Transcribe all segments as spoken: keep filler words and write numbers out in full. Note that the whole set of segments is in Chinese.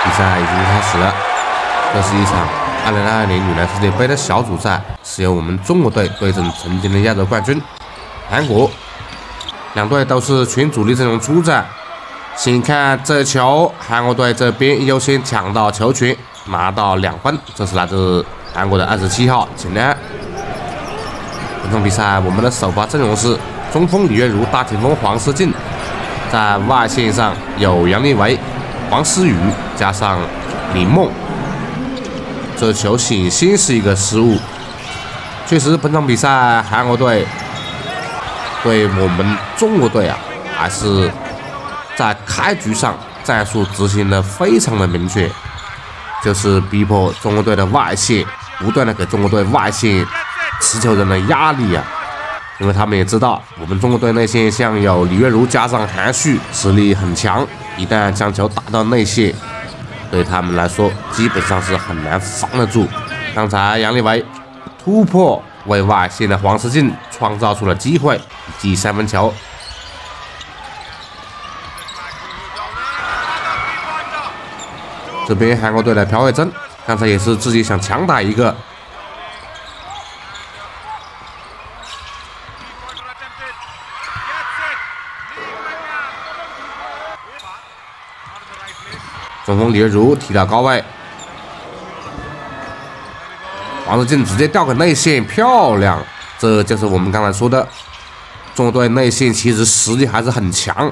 比赛已经开始了，这是一场二零二二年女篮世界杯的小组赛，是由我们中国队对阵曾经的亚洲冠军韩国。两队都是全主力阵容出战。先看这球，韩国队这边优先抢到球权，拿到两分，这是来自韩国的二十七号秦安。本场比赛我们的首发阵容是中锋李月如、大前锋黄思静，在外线上有杨立维、王思雨加上李梦。这球险些是一个失误。确实，本场比赛韩国队对我们中国队啊，还是在开局上战术执行的非常的明确，就是逼迫中国队的外线，不断的给中国队外线持球人的压力啊。因为他们也知道，我们中国队内线像有李月如加上韩旭，实力很强，一旦将球打到内线，对他们来说基本上是很难防得住。刚才杨立维突破为外线的黄思静创造出了机会，以及三分球。这边韩国队的朴慧珍刚才也是自己想强打一个。中锋李月如提到高位，黄思静直接吊给内线，漂亮！这就是我们刚才说的，中国队内线其实实力还是很强。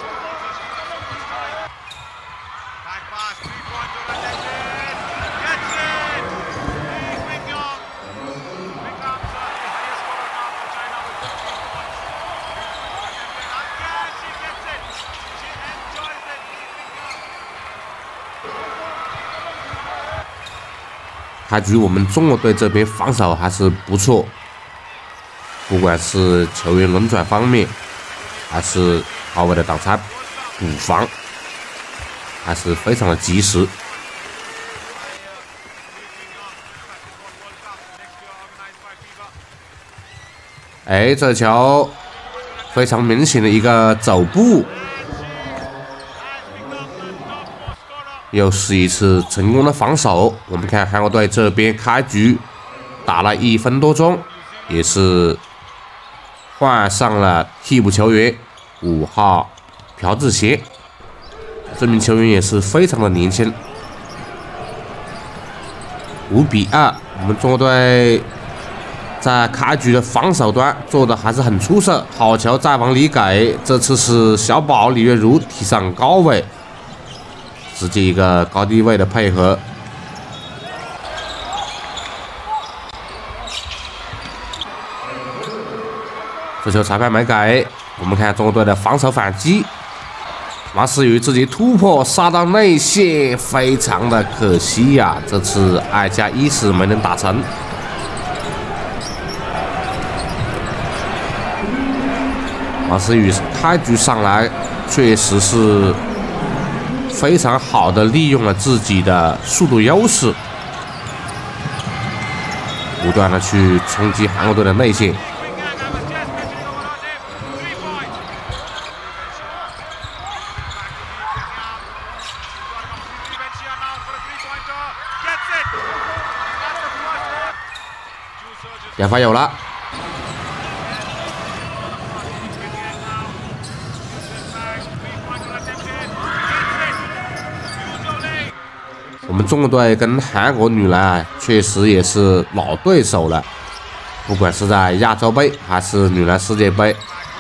开局我们中国队这边防守还是不错，不管是球员轮转方面，还是后卫的挡拆补防，还是非常的及时。哎，这球非常明显的一个走步。又是一次成功的防守。我们看韩国队这边开局打了一分多钟，也是换上了替补球员五号朴智贤，这名球员也是非常的年轻。五比二，我们中国队在开局的防守端做的还是很出色。好球再往里给，这次是小宝李月如提上高位。直接一个高低位的配合，这球裁判没给。我们看中国队的防守反击，王思雨自己突破杀到内线，非常的可惜呀、啊，这次二加一是没能打成。王思雨开局上来确实是非常好的利用了自己的速度优势，不断的去冲击韩国队的内线。点罚有了。我们中国队跟韩国女篮啊，确实也是老对手了，不管是在亚洲杯还是女篮世界杯，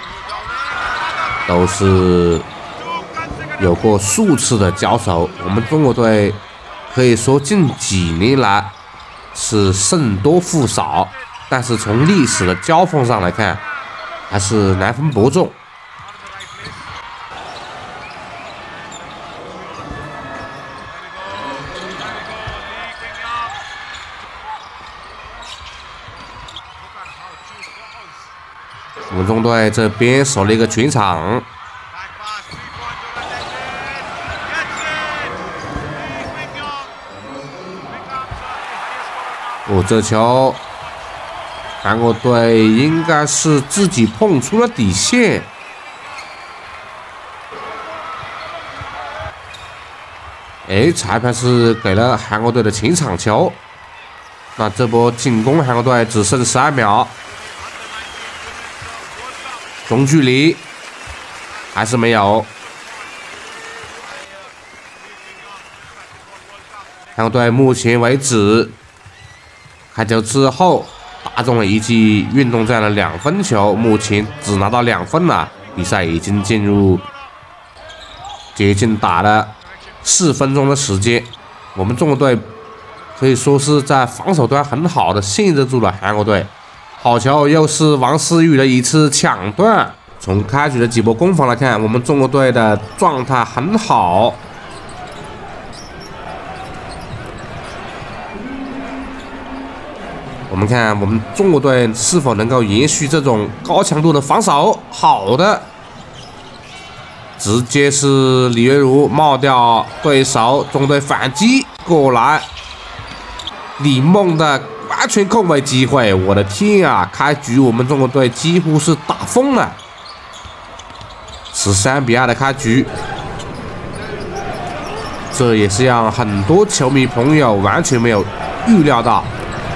都是有过数次的交手。我们中国队可以说近几年来是胜多负少，但是从历史的交锋上来看，还是难分伯仲。我们中队这边守了一个全场，哦，这球韩国队应该是自己碰出了底线。 哎，裁判是给了韩国队的前场球。那这波进攻，韩国队只剩十二秒，中距离还是没有。韩国队目前为止开球之后打中了一记运动战的两分球，目前只拿到两分了。比赛已经进入接近打了四分钟的时间，我们中国队可以说是在防守端很好的限制住了韩国队。好球，又是王思雨的一次抢断。从开局的几波攻防来看，我们中国队的状态很好。我们看我们中国队是否能够延续这种高强度的防守。好的，直接是李月如冒掉对手，中队反击过来，李梦的完全空位机会，我的天啊！开局我们中国队几乎是打疯了，十三比二的开局，这也是让很多球迷朋友完全没有预料到。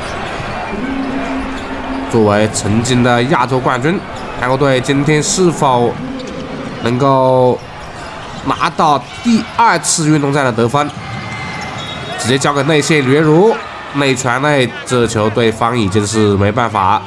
作为曾经的亚洲冠军，韩国队今天是否能够拿到第二次运动战的得分？直接交给内线李月如，内传内，这球对方已经是没办法。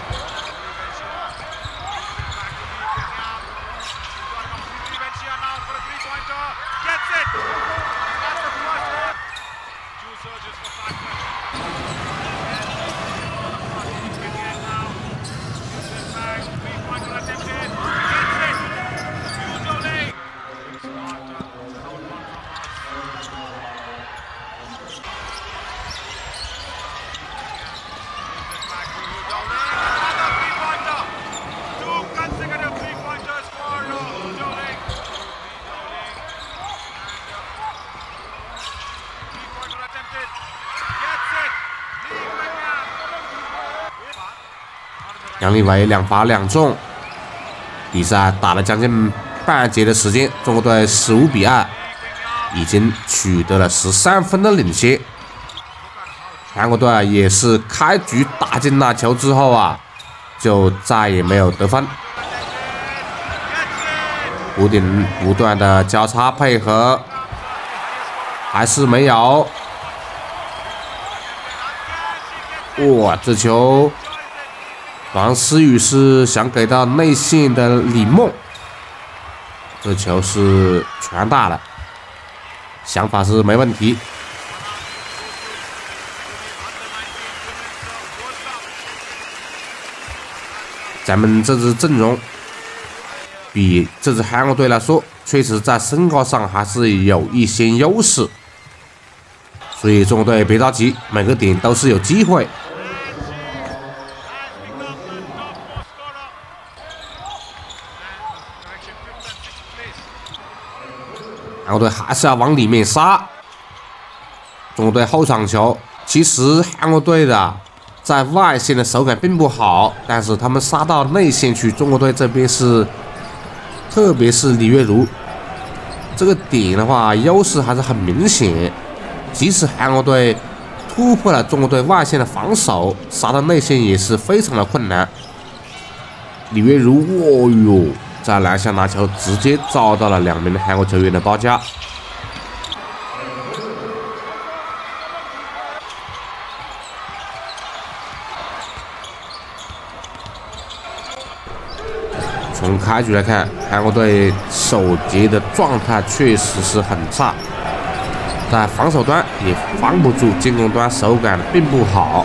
杨立伟两罚两中，比赛打了将近半节的时间，中国队十五比二，已经取得了十三分的领先。韩国队也是开局打进那球之后啊，就再也没有得分。弧顶不断的交叉配合，还是没有。哇，这球！王思雨是想给到内线的李梦，这球是传大了，想法是没问题。咱们这支阵容比这支韩国队来说，确实在身高上还是有一些优势，所以中国队别着急，每个点都是有机会。韩国队还是要往里面杀。中国队后场球，其实韩国队的在外线的手感并不好，但是他们杀到内线去，中国队这边是，特别是李月如这个点的话，优势还是很明显。即使韩国队突破了中国队外线的防守，杀到内线也是非常的困难。李月如，哦哟！在篮下拿球，直接遭到了两名的韩国球员的包夹。从开局来看，韩国队首节的状态确实是很差，在防守端也防不住，进攻端手感并不好。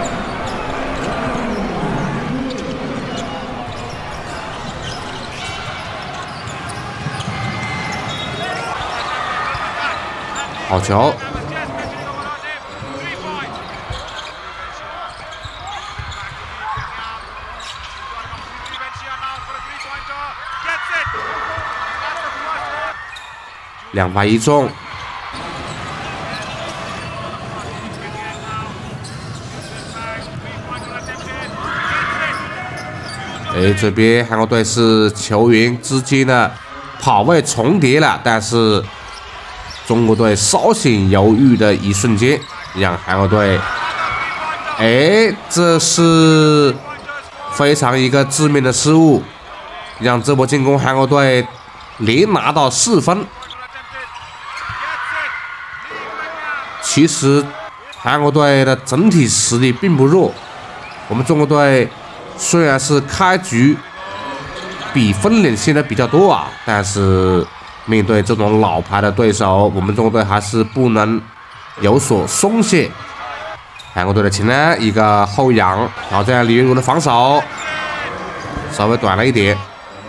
好球！两罚一中。哎，这边韩国队是球员之间的跑位重叠了，但是中国队稍显犹豫的一瞬间，让韩国队，哎，这是非常一个致命的失误，让这波进攻韩国队连拿到四分。其实韩国队的整体实力并不弱，我们中国队虽然是开局比分领先的比较多啊，但是面对这种老牌的对手，我们中国队还是不能有所松懈。韩国队的前呢一个后仰挑战李月如的防守，稍微短了一点。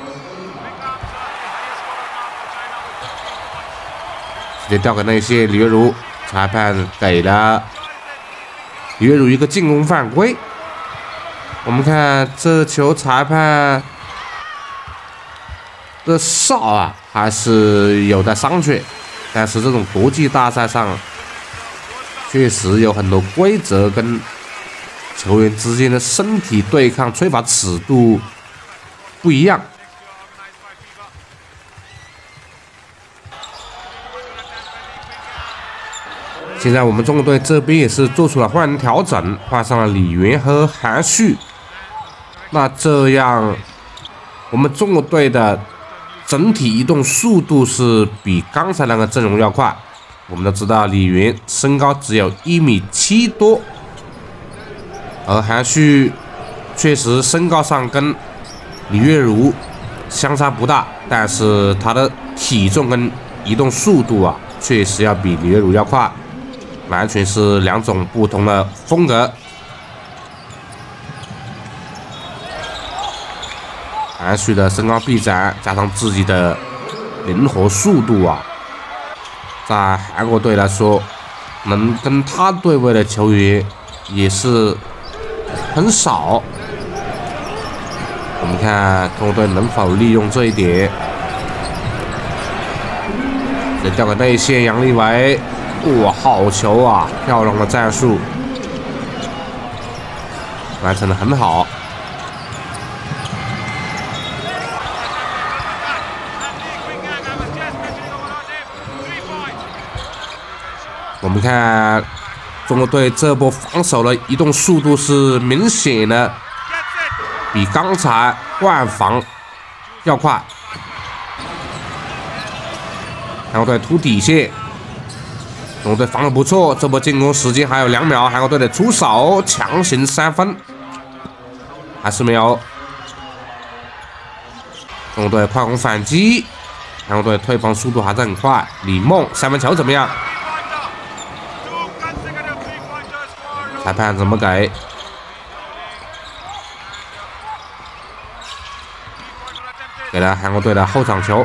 直接掉给内线李月如，裁判给了李月如一个进攻犯规。我们看这球裁判的哨啊，还是有待商榷。但是这种国际大赛上，确实有很多规则跟球员之间的身体对抗吹罚尺度不一样。现在我们中国队这边也是做出了换人调整，换上了李源和韩旭。那这样，我们中国队的整体移动速度是比刚才那个阵容要快。我们都知道李源身高只有一米七多，而韩旭确实身高上跟李月如相差不大，但是他的体重跟移动速度啊，确实要比李月如要快。完全是两种不同的风格。韩旭的身高臂展加上自己的灵活速度啊，在韩国队来说，能跟他对位的球员也是很少。我们看中国队能否利用这一点。这掉给内线杨立伟。哇，好球啊！漂亮的战术，完成的很好。我们看中国队这波防守的移动速度是明显的比刚才换防要快。韩国队突底线。中国队防得不错，这波进攻时间还有两秒，韩国队的出手强行三分，还是没有。中国队快攻反击，韩国队退防速度还是很快。李梦三分球怎么样？裁判怎么给？给了韩国队的后场球。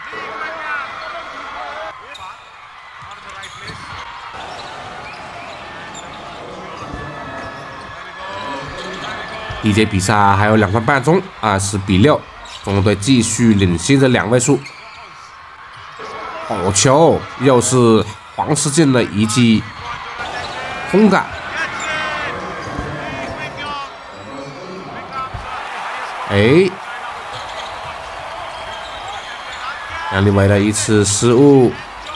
第一节比赛还有两分半钟，二十比六，中国队继续领先着两位数。好球，又是黄世健的一记封盖。哎，杨立伟的一次失误。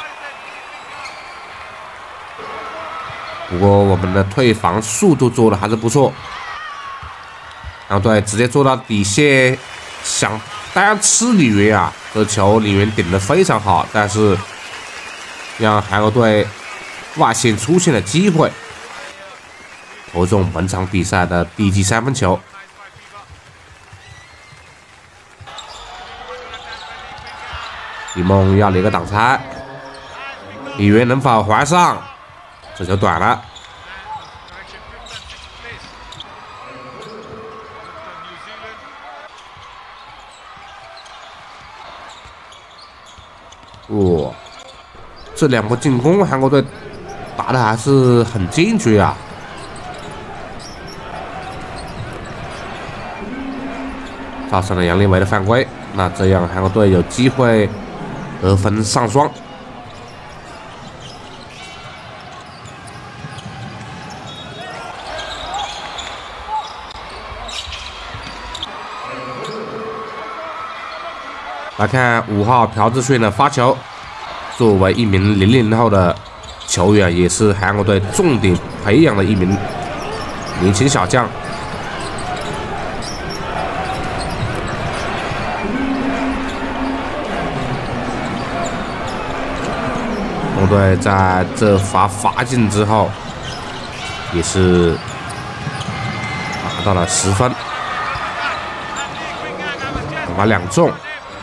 不过我们的退防速度做的还是不错。然后对，直接做到底线，想单吃李源啊！这球李源顶得非常好，但是让韩国队外线出现了机会，投中本场比赛的第一记三分球。李梦要来个挡拆，李源能否还上？这球短了。哇，这两波进攻，韩国队打的还是很坚决啊！造成了杨立伟的犯规，那这样韩国队有机会得分上双。来看五号朴智炫的发球， 作为一名零零后的球员，也是韩国队重点培养的一名年轻小将。中国队在这罚罚进之后，也是拿到了十分，罚两中。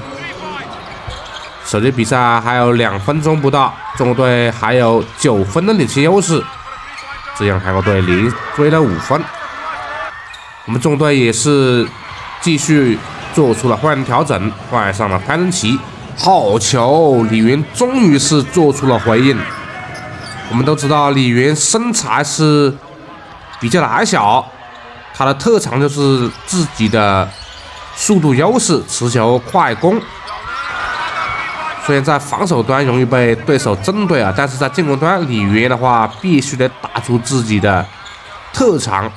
首节比赛还有两分钟不到，中国队还有九分的领先优势，这样韩国队连追了五分。我们中国队也是继续做出了换人调整，换上了潘仁奇。好球！李源终于是做出了回应。我们都知道李源身材是比较的矮小，他的特长就是自己的速度优势，持球快攻。虽然在防守端容易被对手针对啊，但是在进攻端，李源的话必须得打出自己的特长。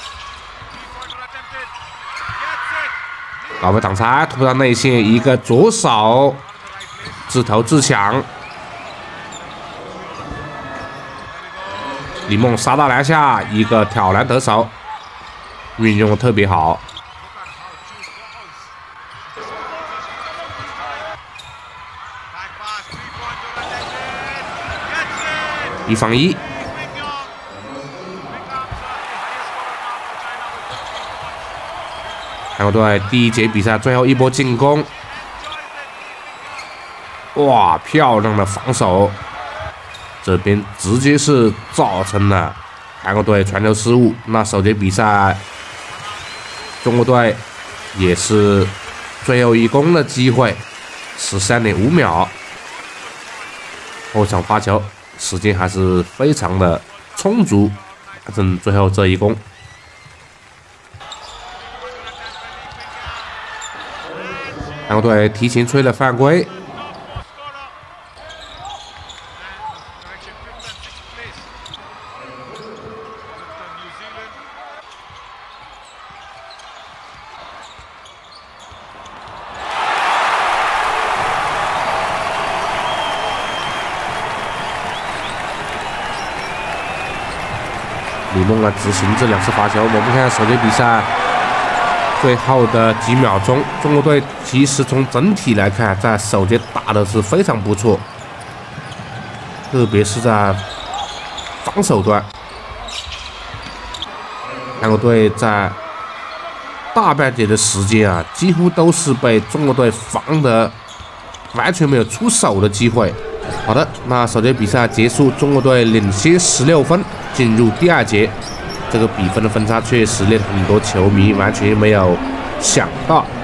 老被挡拆，突到内线，一个左手自投自抢，李梦杀到篮下，一个挑篮得手，运用的特别好。一防一，韩国队第一节比赛最后一波进攻，哇，漂亮的防守，这边直接是造成了韩国队传球失误。那首节比赛，中国队也是最后一攻的机会，十三点五秒，后场发球。时间还是非常的充足，反正最后这一攻，韩国队提前吹了犯规。李梦来执行这两次罚球。我们看首节比赛最后的几秒钟，中国队其实从整体来看，在首节打的是非常不错，特别是在防守端，韩国队在大半节的时间啊，几乎都是被中国队防得完全没有出手的机会。好的，那首节比赛结束，中国队领先十六分。进入第二节，这个比分的分差确实令很多球迷完全没有想到。